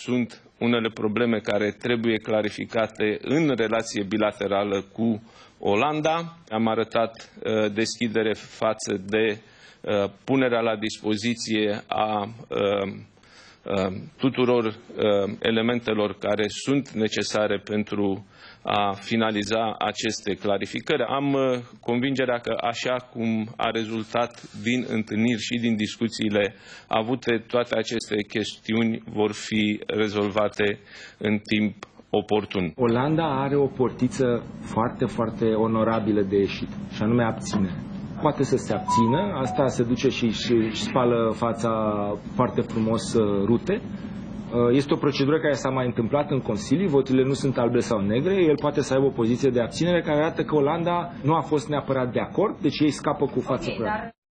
Sunt unele probleme care trebuie clarificate în relație bilaterală cu Olanda. Am arătat deschidere față de punerea la dispoziție a tuturor elementelor care sunt necesare pentru a finaliza aceste clarificări. Am convingerea că, așa cum a rezultat din întâlniri și din discuțiile avute, toate aceste chestiuni vor fi rezolvate în timp oportun. Olanda are o portiță foarte, foarte onorabilă de ieșit, și anume abținere. Poate să se abțină, asta se duce și spală fața foarte frumos rute. Este o procedură care s-a mai întâmplat în Consiliu, voturile nu sunt albe sau negre, el poate să aibă o poziție de abținere care arată că Olanda nu a fost neapărat de acord, deci ei scapă cu față curată.